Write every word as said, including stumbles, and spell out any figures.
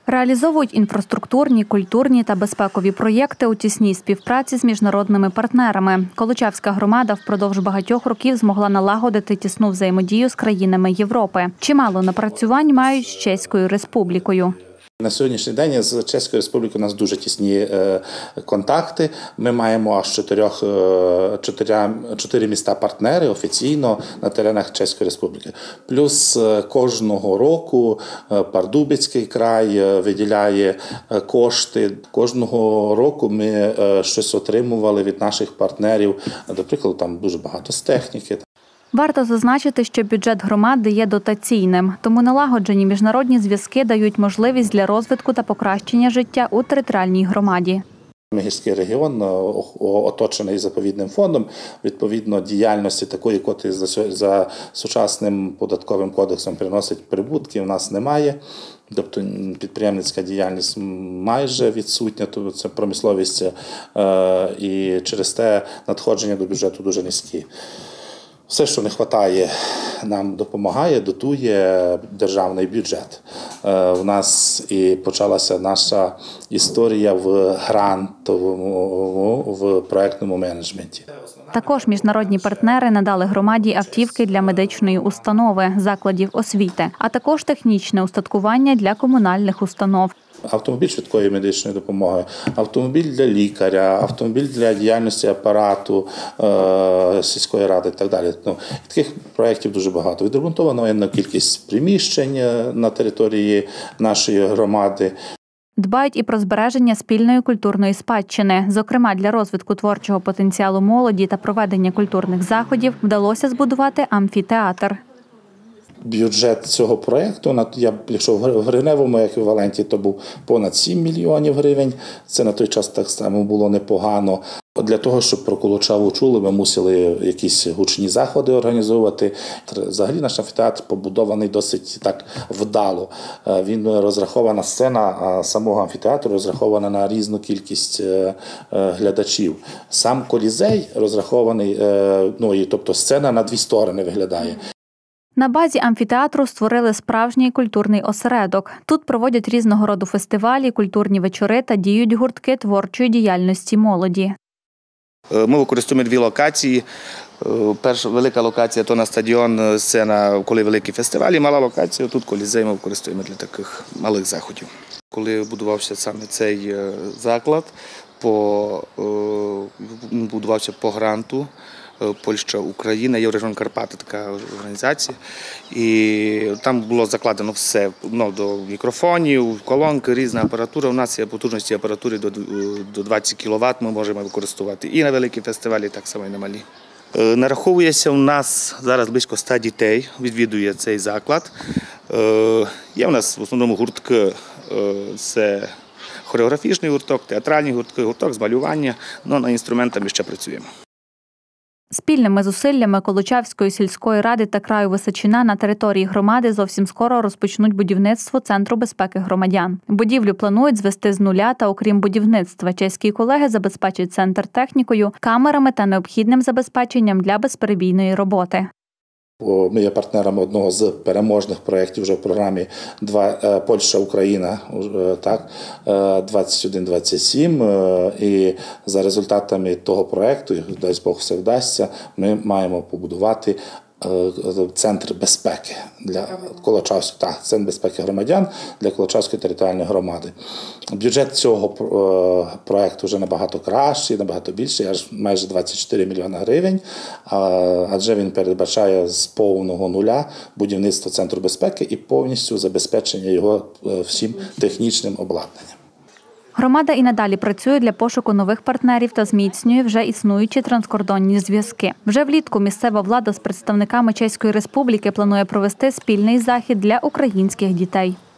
Реалізовують інфраструктурні, культурні та безпекові проєкти у тісній співпраці з міжнародними партнерами. Колочавська громада впродовж багатьох років змогла налагодити тісну взаємодію з країнами Європи. Чимало напрацювань мають з Чеською Республікою. На сьогоднішній день з Чеською Республікою у нас дуже тісні контакти. Ми маємо аж чотирьох, чотири, чотири міста-партнери офіційно на теренах Чеської Республіки. Плюс кожного року Пардубицький край виділяє кошти. Кожного року ми щось отримували від наших партнерів. До прикладу, там дуже багато з техніки. Варто зазначити, що бюджет громади є дотаційним, тому налагоджені міжнародні зв'язки дають можливість для розвитку та покращення життя у територіальній громаді. Гірський регіон оточений заповідним фондом, відповідно діяльності такої, котрі за сучасним податковим кодексом приносить прибутки, у нас немає. Тобто підприємницька діяльність майже відсутня, тобто це промисловість, і через те надходження до бюджету дуже низькі. Все, що не вистачає, нам допомагає, дотує державний бюджет. У нас і почалася наша історія в грантовому, в проєктному менеджменті. Також міжнародні партнери надали громаді автівки для медичної установи, закладів освіти, а також технічне устаткування для комунальних установ. Автомобіль швидкої медичної допомоги, автомобіль для лікаря, автомобіль для діяльності апарату е, сільської ради і так далі. Ну, таких проєктів дуже багато. Відремонтовано є кількість приміщень на території нашої громади. Дбають і про збереження спільної культурної спадщини. Зокрема, для розвитку творчого потенціалу молоді та проведення культурних заходів вдалося збудувати амфітеатр. Бюджет цього проєкту, якщо в гривневому еквіваленті, то був понад сім мільйонів гривень. Це на той час так само було непогано. Для того, щоб про Колочаву чули, ми мусили якісь гучні заходи організовувати. Взагалі наш амфітеатр побудований досить так вдало. Він розрахована сцена самого амфітеатру, розрахована на різну кількість глядачів. Сам колізей розрахований, ну, і, тобто сцена на дві сторони виглядає. На базі амфітеатру створили справжній культурний осередок. Тут проводять різного роду фестивалі, культурні вечори та діють гуртки творчої діяльності молоді. Ми використовуємо дві локації. Перша велика локація – то на стадіон, сцена, коли великі фестивалі. Мала локація – тут колізей ми використовуємо для таких малих заходів. Коли будувався саме цей заклад, по, будувався по гранту, Польща, Україна, Єврорегіон Карпати, така організація. І там було закладено все, ну, до мікрофонів, колонки, різна апаратура. У нас є потужності апаратури до, до двадцять кіловат, ми можемо використовувати і на великі фестивалі, так само і на малі. Нараховується у нас зараз близько ста дітей, відвідує цей заклад. Є у нас в основному гуртки, це хореографічний гурток, театральний гурток, гурток з малювання, але над інструментами ще працюємо. Спільними зусиллями Колочавської сільської ради та краю Височина на території громади зовсім скоро розпочнуть будівництво Центру безпеки громадян. Будівлю планують звести з нуля та, окрім будівництва, чеські колеги забезпечать центр технікою, камерами та необхідним забезпеченням для безперебійної роботи. Ми є партнерами одного з переможних проєктів вже в програмі Польща-Україна двадцять один двадцять сім. І за результатами того проєкту, дай Бог все вдасться, ми маємо побудувати центр безпеки для Колочавської, так, центр безпеки громадян для Колочавської територіальної громади. Бюджет цього проєкту вже набагато кращий, набагато більший, аж майже двадцять чотири мільйони гривень, адже він передбачає з повного нуля будівництво центру безпеки і повністю забезпечення його всім технічним обладнанням. Громада і надалі працює для пошуку нових партнерів та зміцнює вже існуючі транскордонні зв'язки. Вже влітку місцева влада з представниками Чеської Республіки планує провести спільний захід для українських дітей.